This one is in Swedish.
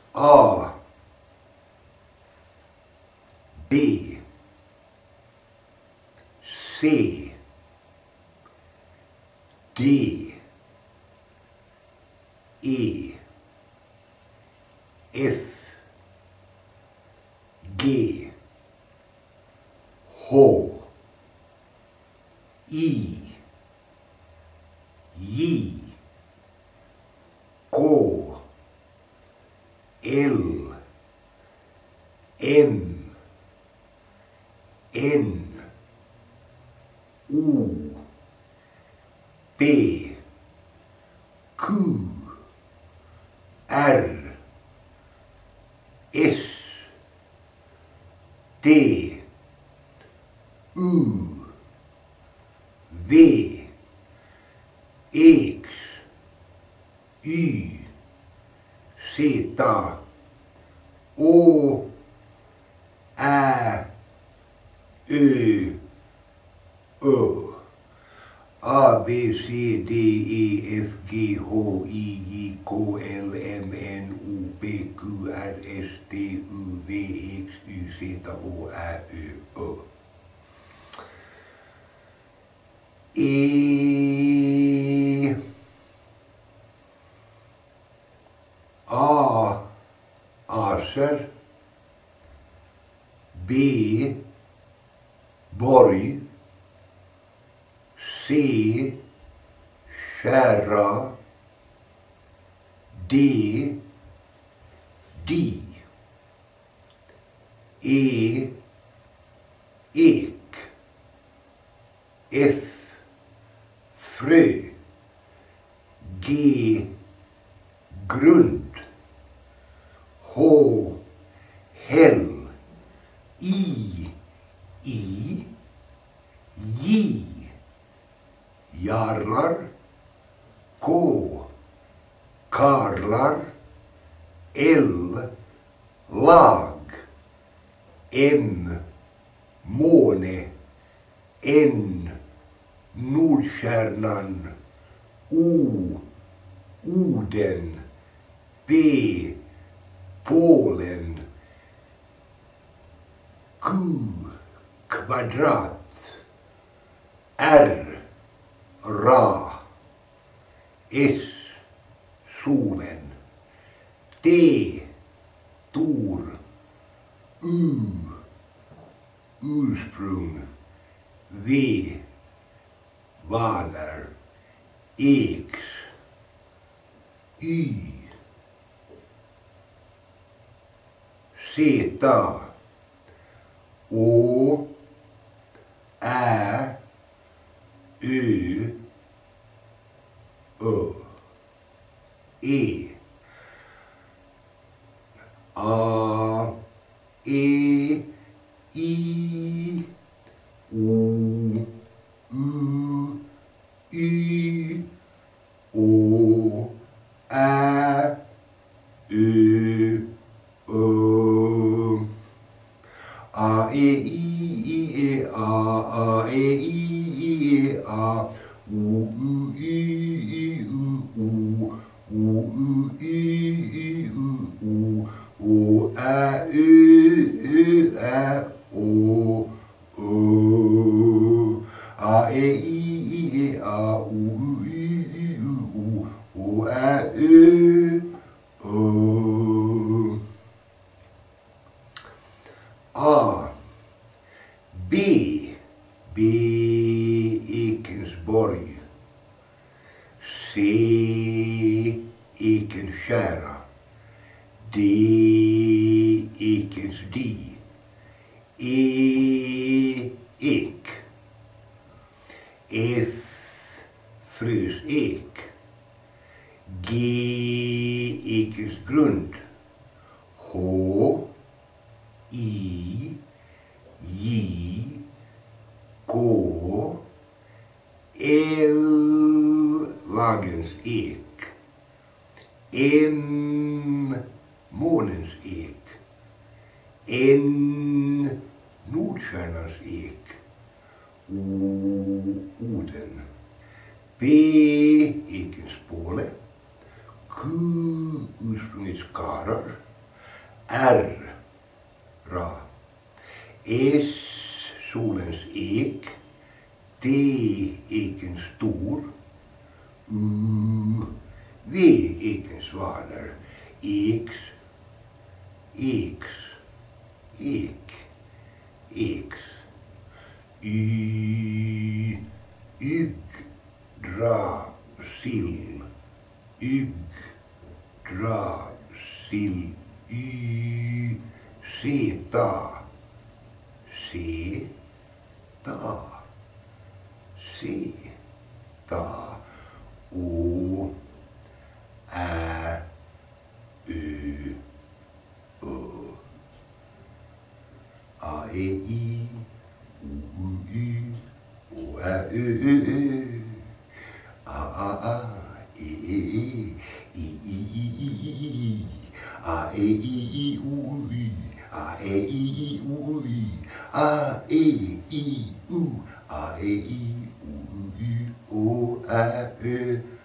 A, B, C, D, E, F, G, H, I, J, K, L, M, N, O, P, Q, R, S, T, U, V, X, Y, Z, Å, Ä, Ö, Ö. A, B, C, D, E, F, G, H, I, J, K, L, M, N, O, P, Q, R, S, T, U, V, X, Y, Z, Å, Ä, Ö, Ö. E, A, Aser, B, Borg, C, Kära, D, Di, E, Ek, F, Frö, G, Grund, H, Häll, I, J, Jarlar, K, Karlar, L, Lag, M, Måne, N, Nordstjärnan, O, Oden, B, Polen, Q, Kvadrat, R, Ra, S, Solen, T, Tor, U, Ursprung, V, Valar, X, Y, Z, Å, Ä, Ö, Ö, E, A, E, I, O, U, Y, Å, Ä, Ö, Ö. A, E, I, E, A, E, I, E, A, O, U, Y, U, O, U, Y, U, O, Ä, Ö, Ä, Å, Ö. A, E, I, E, A, O, U, Y, U, O, Ä, Ö, Ö. A, B, Ekensborg, C, Ekenkära, D, Ekensdi, E, Ek, F, Frös Ek, G, Ekensgrund, H, I, J, K, L, Lagens Ek, M, Månens Ek, N, Nordstjärnans Ek, O, Oden, P, Ekenspåle, Q, ursprungets Karar, R. Ra. S. Solens ek. D. Eken stor. U. V. Eken svaner. Eks. Eks. Ek. Eks. Y. Ygg. Dra. Sill. Ygg. Dra. Sill. Y. Seta. Seta. Seta. O. Ä. Ö. Ö. A. E. I. O. U. Y. O. Ä. Ö. Ö. Ö. A. A. A. E. E. E. I. I. I. I. I. A. E. I. I. O. Y. A. E. I. I. O. Y. A. E. I. O. A. E. I. O. Y. O. Ä. Ö.